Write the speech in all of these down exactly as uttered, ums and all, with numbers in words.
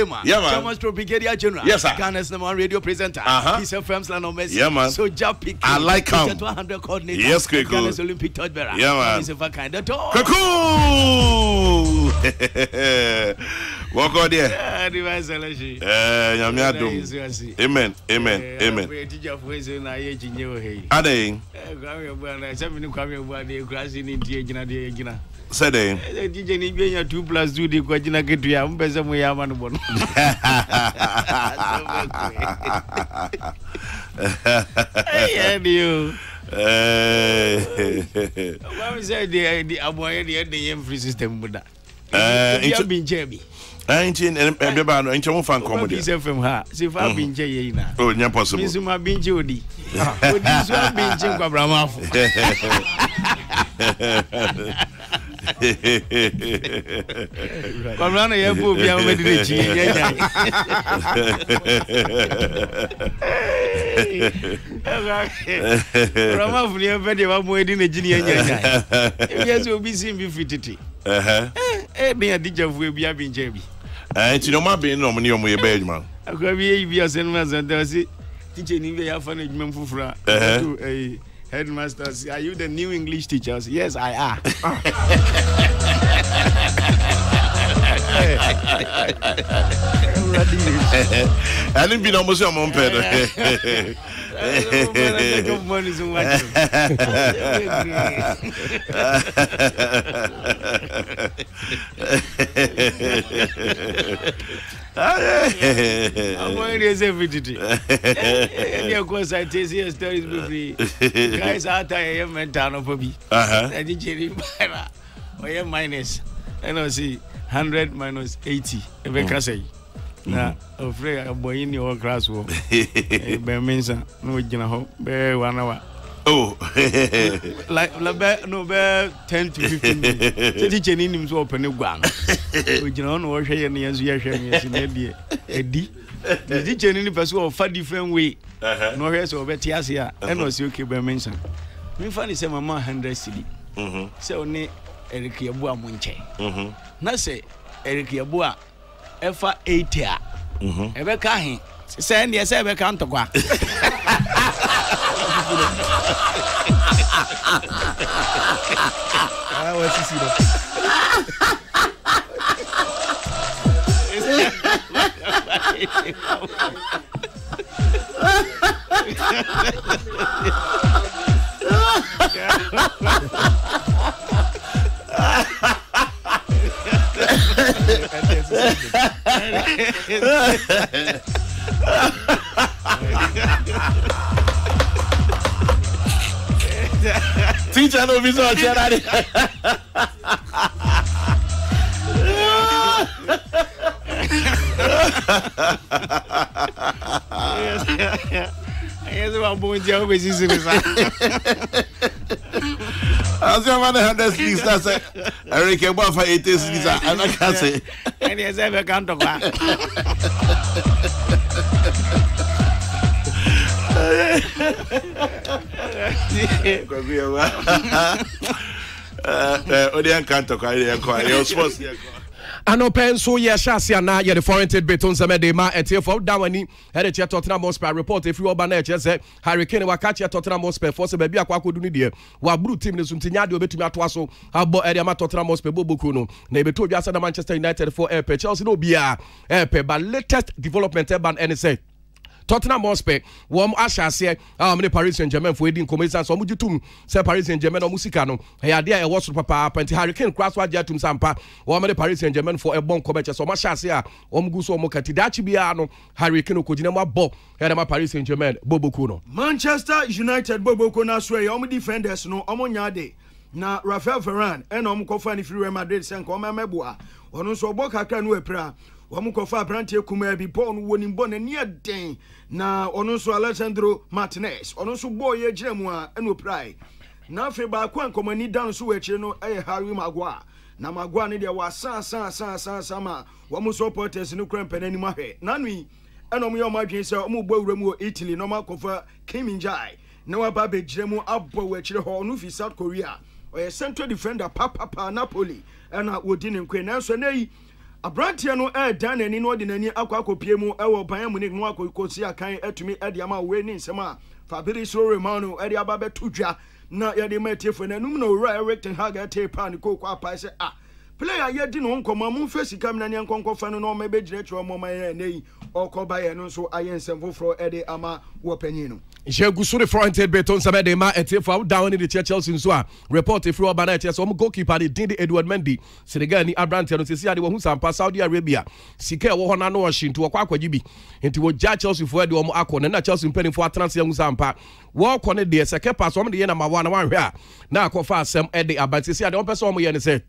Yeah, man. Thomas Brigadier General. Yes, sir. Ghana's number one radio presenter. Uh-huh. He's a firm's land on Messi. Yeah, man. So Japi. I like him. one hundred coordinator. Yes, Kwaku. Ghana's Olympic torchbearer. Yeah, man. Kwami Sefa Kayi. The door. Kwaku. Walk out there. Yeah, divine selection. Eh, nyame adom. Amen. Amen. Amen. We teacher for say na ye jinye o hey. Ade. Kwami Yeboah na se me Kwami Yeboah dey crazy ni tie gina dey gina. Said eh. Eh teacher ni bi ya two plus two dey kwa gina ketu ya mbese mo ya ma no bono. Eh dio. Eh. Kwami say the the aboye the the free system buda. Eh Incho binjebi. Incho ebe ba no incho mo fan comedy. Kwami F M ha. Se fa binje ye na. Oh, nya possible. Misu ma binje odi. Odi so binje kwa bramafo. Kwami na ye bo bia o me dire chi ye nya. Bramafo ni e fe de ba mo edi na ji ni ye nya nya. E bi so bi sim bi fititi. Eh eh eh me adija fu bia binje bi. Eh, you know my being no money on my bed, man. I could be a cinema center. Teaching in the funny Memphufra. A headmaster. Are you the new English teachers? Yes, I are. I didn't be almost a month. Money so much. I'm going to say everything. And of course, I tell you stories with guys out there, I'm mental for me. Uh huh. I did Jerry Mara. Minus. And I see one hundred minus eighty. If I can say. Na afraid a boy in your class wo be mensa no gina ho be one hour oh like no be ten to fifteen minutes teacher ni nim so open gwa no o gina no wo hwe ye ne yanzu ye hwe me si na die edi the teacher ni person of a different way no hwe so be tiase a e no si okay be mensa me fa ni say mama one hundred cedi mhm say oni Eric Yeboah mo nche mhm na say Eric Yeboah Efa eighty a mhm ebe ka hin se ne se ebe ka ntokwa ah wa sisi do Teacher no be so chat. Yes, I'm going to go see this. As your man hundred six, that's it. Eric Yeboah for eighty six, and I can't say. And yes, I can't talk. Uh, Odian can't talk. I was supposed to. Anopen so ye shasia na ye the foreign trade beton some de ma etie for dawani e de che Tottenham Hotspur report if you oba na che say Hurricane wa catch Tottenham Hotspur for se ba bia kwa kodu ni de wa bru team ne so ntinya de obetumi ato aso abo e de ma Tottenham Hotspur boboku no na e beto dwa sa na Manchester United for air Chelsea no bia air but latest development e ban any say Tottenham Hotspur wom ashase ah me Paris Saint-Germain for edin commercial so mujitum say Paris Saint-Germain no musika no e ade e wo so papa penti Hurricane cross wa jatum sampa wom me Paris Saint-Germain for e bon commercial so mashase a wom gu so mo katidachi bia no Hurricane ko gina mo abo e de ma Paris Saint-Germain boboku no Manchester United boboku na so e wom defenders no omo nyaade na Rafael Varane e na omo kofa ni Real Madrid sen ko memeboa ono so obo kakra no epra Wamu kofa brantie kuma bi Paul woni mbo na ne den na ono so Alessandro Martinez ono so boy ye giremu a eno prai na afi ba kwa nkomani dan so wachire no eh Harry Maguire na Maguire ne de wa san san san san sama wamu supporters no kran panani ma hwe na nui eno mo yo madwen se omo bo awura mu Italy no ma kofa Kim Min-jae na wa ba be giremu abbo wachire ho no fi South Korea o ye central defender papa pa Napoli ena wodi ne nkwe na so na yi abrantia no e dan nani no de nani akwa akopie mu e wo Bayern Munich no akokosi akan atumi e de ama we ni nsem a Fabrizio Romano e de aba betudwa na ye de matiefo na num no ra Eric ten Hag ate pan ko kwa pa se ah player ye di no nkoma mu face kam na ne nkonko fa no no ma be gire tro mo ma ye nei okoba ye no so aye nsem foforo e de ama wo panyin no Jegusu the fronted beton sabe de ma etifa down in the Chelsea nso a report if you bana Chelsea om goalkeeper de din Edward Mendy Senegal ni Abrante no sisi ade wo hu sampa Saudi Arabia sika wo ho na no hye nti wo kwa akwaji bi nti wo ja Chelsea fo de om akọ na Chelsea mpani fo atranse hu sampa wo kọ ne de seke pass om de ye na ma wa na wan hwe a na akọfa asem e de abante sisi ade om pese om ye ne se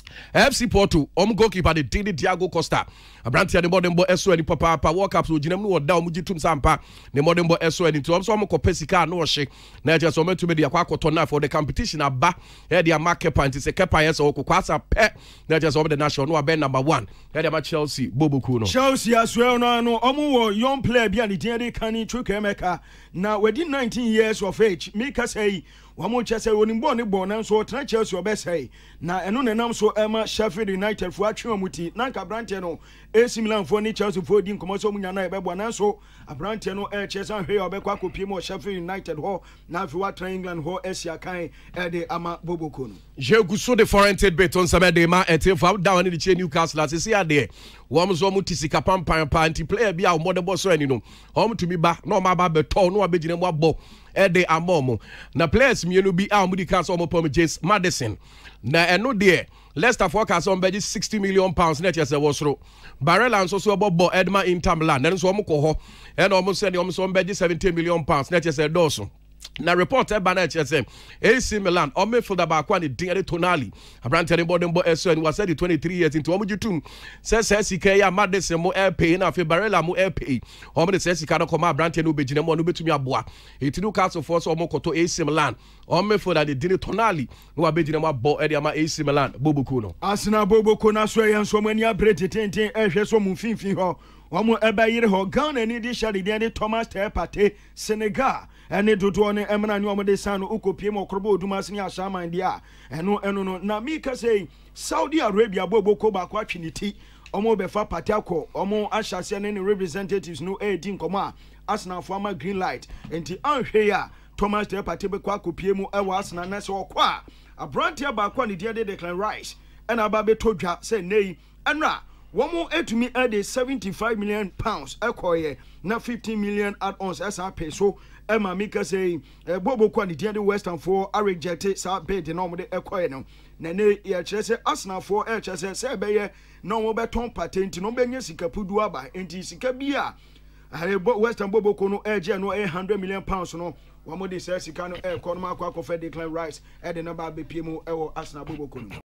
F C Porto om goalkeeper de Didi Diago Costa Abrante ne modern boy eso ani papa papa World Cup so ginam no da om gitum sampa ne modern boy eso ani to so om ko pesika na ohye na je so metu me de akwa akoto na for the competition aba e de market point se kepa yes o kwasa pe na je so om the national no abe number one e de ma Chelsea boboku no Chelsea aswell no no om wo young player bia ne din de kan Chukwemeka na within nineteen years of age Mika say wamo chese onimbo ne bo na so tra Chelsea obesai na eno nenam so ema Sheffield United fo atwe omuti na nka Abrante no A C Milan fo ni Chelsea fo di nkomo so munya na ebebo na so Abrante no e chese hwe obekwa kopie mo Sheffield United ho na fi wa tra England ho Asia kan e de ama boboko no Jegusu the forented beton sabe de ma etif down in the chain Newcastle as see ade wo mo so mo tisika pampan pa anti player bia o modern so ani no o mo tumi ba na o ma ba beto no abegine mo abo e de amomo na players mienu bi a mo di kan so mo pom James Madison na eno de Leicester forecast on budget sixty million pounds net yes was ro Barella nso so bobo Edma Inter Milan na nso mo ko ho e na o mo se de o mo so budget seventy million pounds net yes doso na report e bana H S M A C Milan o me for the back one din ade Tonali Abrante ne bodin bo S O N was said twenty-three years into omujitum se se sika ya Madison mo air pay na fe Barella mo air pay o me se sika no koma Abrante no begine mo no betumi aboa etidu Castle Force o mo koto A C Milan o me for the din Tonali no abegine mo abo e de ama A C Milan boboku no Arsenal boboku na so yen so mani abrete tenten e hwe so mu finfin ho omo eba yire ho Ghana ni di shade de Thomas Tepate Senegal ene dodo ne emna ni omo de sanu ukopie mo krobo oduma sini ashaman dia eno eno no na Mika say Saudi Arabia boboko ba kwa twiniti omo be fa patiako omo ashase ne representatives no eighteen koma Arsenal former green light enti anhwe ya Thomas Tepate be kwa kopie mu e wa Arsenal na se okwa Abrante ba kwa ne dia de Declan Rice ena ba be todwa say nei enra womo etumi ade seventy-five million pounds ekoye na fifteen million add-ons asa peso Emma Mika say bobo kwa ni de Western for a rejected sa bid no mo de ekoye no na ne ye kire say Arsenal for e kire say say be ye no mo beton patent no benye sika pudu aba enti sika bia are Western bobo ko no e je no one hundred million pounds no womo de say sika no e ko no akwa ko fe Declan Rice e de na ba be pie mu e wo Arsenal bobo ko no